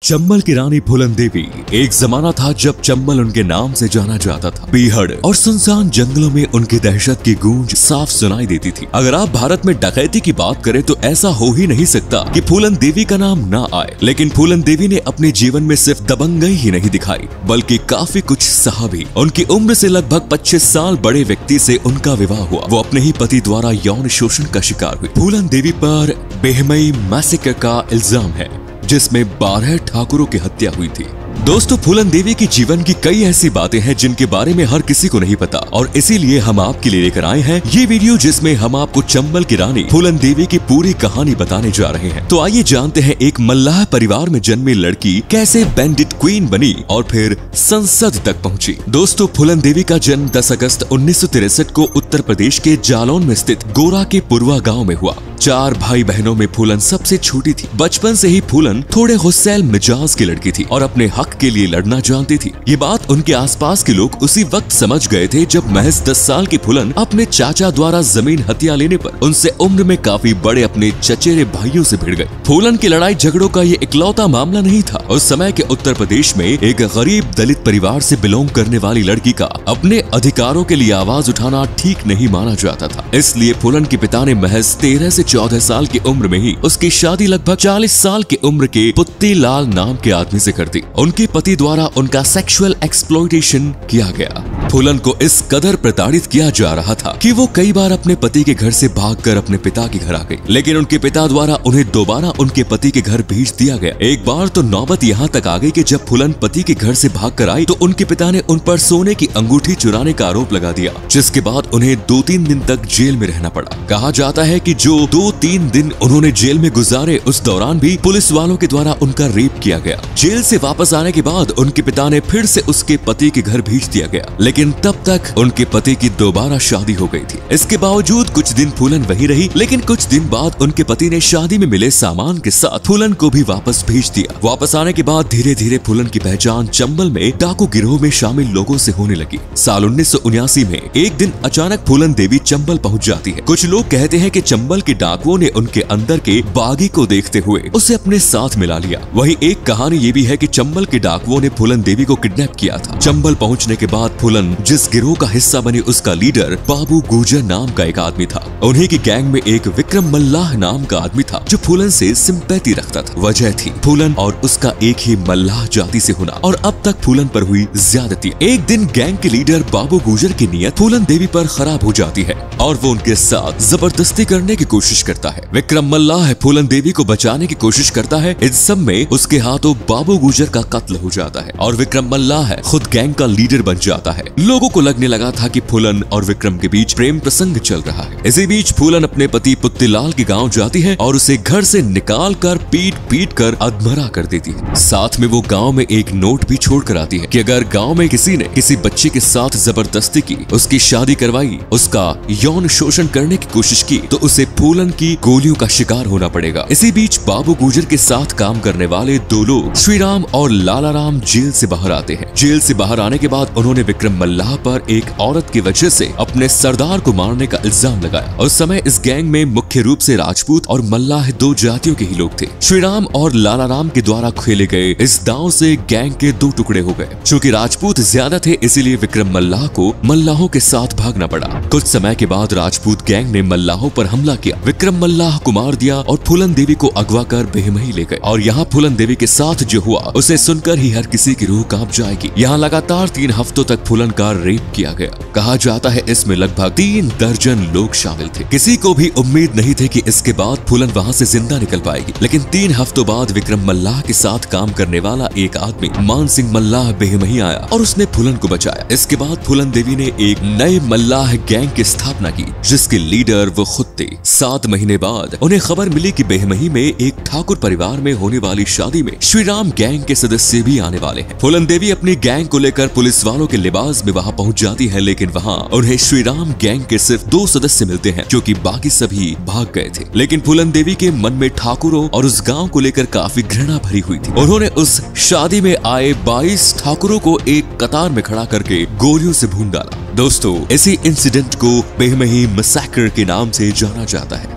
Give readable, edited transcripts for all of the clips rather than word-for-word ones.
चंबल की रानी फूलन देवी। एक जमाना था जब चंबल उनके नाम से जाना जाता था। पीहड़ और सुनसान जंगलों में उनकी दहशत की गूंज साफ सुनाई देती थी। अगर आप भारत में डकैती की बात करें तो ऐसा हो ही नहीं सकता कि फूलन देवी का नाम ना आए। लेकिन फूलन देवी ने अपने जीवन में सिर्फ दबंगई ही नहीं दिखाई बल्कि काफी कुछ सहा भी। उनकी उम्र से लगभग 25 साल बड़े व्यक्ति से उनका विवाह हुआ। वो अपने ही पति द्वारा यौन शोषण का शिकार हुई। फूलन देवी पर बेहमई मैसेकर का इल्जाम है जिसमें 12 ठाकुरों की हत्या हुई थी। दोस्तों, फूलन देवी की जीवन की कई ऐसी बातें हैं जिनके बारे में हर किसी को नहीं पता और इसीलिए हम आपके लिए लेकर आए हैं ये वीडियो जिसमें हम आपको चंबल की रानी फूलन देवी की पूरी कहानी बताने जा रहे हैं। तो आइए जानते हैं एक मल्लाह परिवार में जन्मी लड़की कैसे बैंडिट क्वीन बनी और फिर संसद तक पहुंची। दोस्तों, फूलन देवी का जन्म 10 अगस्त 1963 को उत्तर प्रदेश के जालौन में स्थित गोरा के पुरवा गाँव में हुआ। 4 भाई बहनों में फूलन सबसे छोटी थी। बचपन से ही फूलन थोड़े गुस्सैल मिजाज की लड़की थी और अपने हक के लिए लड़ना जानती थी। ये बात उनके आसपास के लोग उसी वक्त समझ गए थे जब महज 10 साल की फूलन अपने चाचा द्वारा जमीन हथिया लेने पर उनसे उम्र में काफी बड़े अपने चचेरे भाइयों से भिड़ गए। फूलन की लड़ाई झगड़ों का ये इकलौता मामला नहीं था। उस समय के उत्तर प्रदेश में एक गरीब दलित परिवार से बिलोंग करने वाली लड़की का अपने अधिकारों के लिए आवाज उठाना ठीक नहीं माना जाता था। इसलिए फूलन के पिता ने महज 13 से 14 साल की उम्र में ही उसकी शादी लगभग 40 साल की उम्र के पुत्ती लाल नाम के आदमी से कर दी। उनके पति द्वारा उनका सेक्सुअल एक्सप्लॉयटेशन किया गया। फूलन को इस कदर प्रताड़ित किया जा रहा था कि वो कई बार अपने पति के घर से भागकर अपने पिता के घर आ गई, लेकिन उनके पिता द्वारा उन्हें दोबारा उनके पति के घर भेज दिया गया। एक बार तो नौबत यहाँ तक आ गई कि जब फूलन पति के घर से भागकर आई तो उनके पिता ने उन पर सोने की अंगूठी चुराने का आरोप लगा दिया, जिसके बाद उन्हें 2-3 दिन तक जेल में रहना पड़ा। कहा जाता है कि जो 2-3 दिन उन्होंने जेल में गुजारे उस दौरान भी पुलिस वालों के द्वारा उनका रेप किया गया। जेल से वापस आने के बाद उनके पिता ने फिर से उसके पति के घर भेज दिया गया, लेकिन तब तक उनके पति की दोबारा शादी हो गई थी। इसके बावजूद कुछ दिन फूलन वहीं रही, लेकिन कुछ दिन बाद उनके पति ने शादी में मिले सामान के साथ फूलन को भी वापस भेज दिया। वापस आने के बाद धीरे धीरे फूलन की पहचान चंबल में डाकू गिरोह में शामिल लोगों से होने लगी। साल 1979 में एक दिन अचानक फूलन देवी चंबल पहुंच जाती है। कुछ लोग कहते हैं कि चंबल के डाकुओं ने उनके अंदर के बागी को देखते हुए उसे अपने साथ मिला लिया। वहीं एक कहानी ये भी है कि चंबल के डाकुओं ने फूलन देवी को किडनैप किया था। चंबल पहुंचने के बाद फूलन जिस गिरोह का हिस्सा बनी उसका लीडर बाबू गुजर नाम का एक आदमी था। उन्हीं की गैंग में एक विक्रम मल्लाह नाम का आदमी था जो फूलन से सिंपैथी रखता था। वजह थी फूलन और उसका एक ही मल्लाह जाति से होना और अब तक फूलन पर हुई ज्यादती। एक दिन गैंग के लीडर बाबू गुजर की नीयत फूलन देवी पर खराब हो जाती है और वो उनके साथ जबरदस्ती करने की कोशिश करता है। विक्रम मल्लाह फूलन देवी को बचाने की कोशिश करता है। इस सब में उसके हाथों बाबू गुजर का कत्ल हो जाता है और विक्रम मल्लाह खुद गैंग का लीडर बन जाता है। लोगों को लगने लगा था कि फूलन और विक्रम के बीच प्रेम प्रसंग चल रहा है। इसी बीच फूलन अपने पति पुत्तीलाल के गांव जाती है और उसे घर से निकाल कर पीट कर अधमरा कर देती है। साथ में वो गांव में एक नोट भी छोड़ कर आती है कि अगर गांव में किसी ने किसी बच्चे के साथ जबरदस्ती की, उसकी शादी करवाई, उसका यौन शोषण करने की कोशिश की तो उसे फूलन की गोलियों का शिकार होना पड़ेगा। इसी बीच बाबू गुजर के साथ काम करने वाले 2 लोग श्रीराम और लालाराम जेल से बाहर आते हैं। जेल से बाहर आने के बाद उन्होंने विक्रम मल्लाह पर एक औरत की वजह से अपने सरदार को मारने का इल्जाम लगाया। उस समय इस गैंग में मुख्य रूप से राजपूत और मल्लाह 2 जातियों के ही लोग थे। श्रीराम और लालाराम के द्वारा खेले गए इस दांव से गैंग के 2 टुकड़े हो गए। चूंकि राजपूत ज्यादा थे इसीलिए विक्रम मल्लाह को मल्लाहों के साथ भागना पड़ा। कुछ समय के बाद राजपूत गैंग ने मल्लाहों पर हमला किया। विक्रम मल्लाह को मार दिया और फूलन देवी को अगवा कर बेहमही ले गए। और यहाँ फूलन देवी के साथ जो हुआ उसे सुनकर ही हर किसी की रूह कांप जाएगी। यहाँ लगातार 3 हफ्तों तक फूलन का रेप किया गया। कहा जाता है इसमें लगभग 3 दर्जन लोग शामिल थे। किसी को भी उम्मीद नहीं थी कि इसके बाद फूलन वहाँ से जिंदा निकल पाएगी, लेकिन 3 हफ्तों बाद विक्रम मल्लाह के साथ काम करने वाला एक आदमी मान सिंह मल्लाह बेहमही आया और उसने फूलन को बचाया। इसके बाद फूलन देवी ने एक नए मल्लाह गैंग की स्थापना की जिसके लीडर वो खुद थे। 7 महीने बाद उन्हें खबर मिली कि बेहमही में एक ठाकुर परिवार में होने वाली शादी में श्रीराम गैंग के सदस्य भी आने वाले हैं। फूलन देवी अपनी गैंग को लेकर पुलिस वालों के लिबास में वहां पहुंच जाती है, लेकिन वहां उन्हें श्रीराम गैंग के सिर्फ 2 सदस्य मिलते हैं क्योंकि बाकी सभी भाग गए थे। लेकिन फूलन देवी के मन में ठाकुरों और उस गांव को लेकर काफी घृणा भरी हुई थी। उन्होंने उस शादी में आए 22 ठाकुरों को एक कतार में खड़ा करके गोलियों से भून डाला। दोस्तों, इसी इंसिडेंट को बेहमही मैसेकर के नाम से जाना जाता है।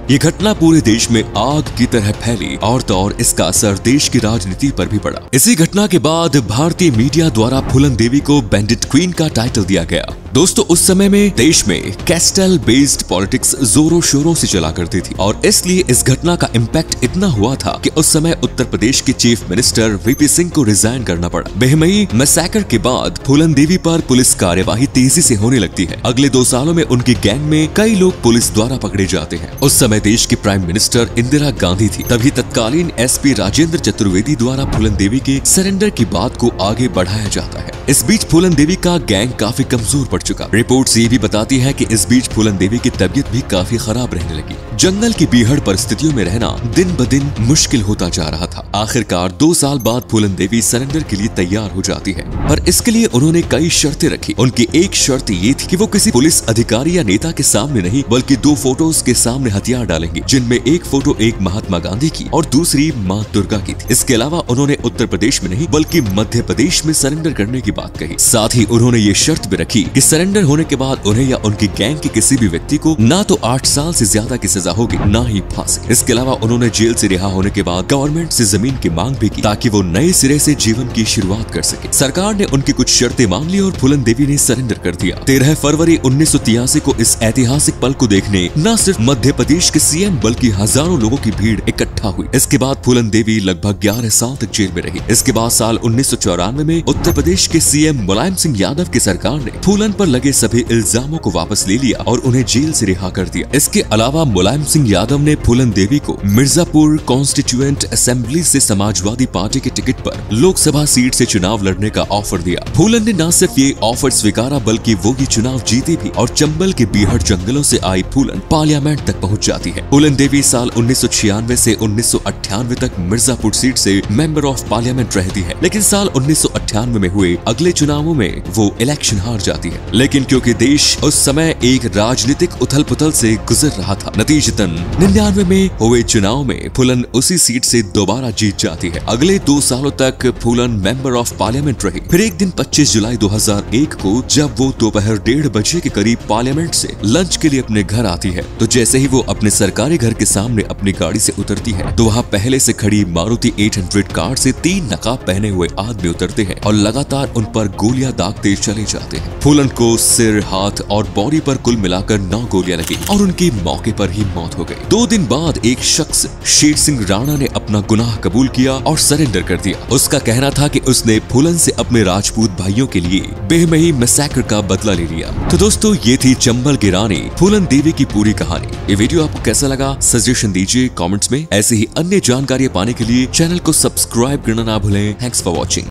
ये घटना पूरे देश में आग की तरह फैली और तो और इसका असर देश की राजनीति पर भी पड़ा। इसी घटना के बाद भारतीय मीडिया द्वारा फूलन देवी को बैंडिट क्वीन का टाइटल दिया गया। दोस्तों, उस समय में देश में कैस्टल बेस्ड पॉलिटिक्स जोरों शोरों से चला करती थी और इसलिए इस घटना का इम्पैक्ट इतना हुआ था कि उस समय उत्तर प्रदेश के चीफ मिनिस्टर वीपी सिंह को रिजाइन करना पड़ा। बेहमई मैसेकर के बाद फूलन देवी पर पुलिस कार्यवाही तेजी से होने लगती है। अगले 2 सालों में उनकी गैंग में कई लोग पुलिस द्वारा पकड़े जाते हैं। उस समय देश की प्राइम मिनिस्टर इंदिरा गांधी थी। तभी तत्कालीन एसपी राजेंद्र चतुर्वेदी द्वारा फूलन देवी के सरेंडर की बात को आगे बढ़ाया जाता है। इस बीच फूलन देवी का गैंग काफी कमजोर पड़ चुका। रिपोर्ट्स ये भी बताती है कि इस बीच फूलन देवी की तबीयत भी काफी खराब रहने लगी। जंगल की बीहड़ परिस्थितियों में रहना दिन ब दिन मुश्किल होता जा रहा था। आखिरकार 2 साल बाद फूलन देवी सरेंडर के लिए तैयार हो जाती है, पर इसके लिए उन्होंने कई शर्तें रखी। उनकी एक शर्त ये थी कि वो किसी पुलिस अधिकारी या नेता के सामने नहीं बल्कि 2 फोटोज के सामने हथियार डालेंगे, जिनमें एक फोटो एक महात्मा गांधी की और दूसरी मां दुर्गा की थी। इसके अलावा उन्होंने उत्तर प्रदेश में नहीं बल्कि मध्य प्रदेश में सरेंडर करने की बात कही। साथ ही उन्होंने ये शर्त भी रखी कि सरेंडर होने के बाद उन्हें या उनकी गैंग के किसी भी व्यक्ति को ना तो 8 साल से ज्यादा की सजा होगी, ना ही फांसी। इसके अलावा उन्होंने जेल से रिहा होने के बाद गवर्नमेंट से जमीन की मांग भी की ताकि वो नए सिरे से जीवन की शुरुआत कर सके। सरकार ने उनकी कुछ शर्तें मान ली और फूलन देवी ने सरेंडर कर दिया। 13 फरवरी 1983 को इस ऐतिहासिक पल को देखने न सिर्फ मध्य प्रदेश के सीएम बल्कि हजारों लोगों की भीड़ इकट्ठा हुई। इसके बाद फूलन देवी लगभग 11 साल तक जेल में रही। इसके बाद साल 1994 में उत्तर प्रदेश के सीएम मुलायम सिंह यादव की सरकार ने फूलन पर लगे सभी इल्जामों को वापस ले लिया और उन्हें जेल से रिहा कर दिया। इसके अलावा मुलायम सिंह यादव ने फूलन देवी को मिर्जापुर कॉन्स्टिट्यूएंट असेंबली से समाजवादी पार्टी के टिकट पर लोकसभा सीट से चुनाव लड़ने का ऑफर दिया। फूलन ने न सिर्फ ये ऑफर स्वीकारा बल्कि वो ये चुनाव जीती भी और चंबल के बीहड़ जंगलों से आई फूलन पार्लियामेंट तक पहुंच जाती है। फूलन देवी साल 1996 से 1998 तक मिर्जापुर सीट से मेंबर ऑफ पार्लियामेंट रहती है, लेकिन साल 1998 में हुए अगले चुनावों में वो इलेक्शन हार जाती है। लेकिन क्योंकि देश उस समय एक राजनीतिक उथल पुथल से गुजर रहा था, नतीजतन 99 में हुए चुनाव में फूलन उसी सीट से दोबारा जीत जाती है। अगले 2 सालों तक फूलन मेंबर ऑफ पार्लियामेंट रही। फिर एक दिन 25 जुलाई 2001 को जब वो दोपहर 1:30 बजे के करीब पार्लियामेंट से लंच के लिए अपने घर आती है, तो जैसे ही वो अपने सरकारी घर के सामने अपनी गाड़ी से उतरती है तो वहाँ पहले से खड़ी मारुति 800 कार से 3 नकाब पहने हुए आदमी उतरते हैं और लगातार उन पर गोलियां दागते चले जाते हैं। फूलन को सिर, हाथ और बॉडी पर कुल मिलाकर 9 गोलियां लगी और उनकी मौके पर ही मौत हो गई। 2 दिन बाद एक शख्स शेर सिंह राणा ने अपना गुनाह कबूल किया और सरेंडर कर दिया। उसका कहना था कि उसने फूलन से अपने राजपूत भाइयों के लिए बेहमई मैसेकर का बदला ले लिया। तो दोस्तों, ये थी चंबल की रानी फूलन देवी की पूरी कहानी। ये वीडियो आपको कैसा लगा सजेशन दीजिए कमेंट्स में। ऐसे ही अन्य जानकारियां पाने के लिए चैनल को सब्सक्राइब करना ना भूलें। Thanks for watching.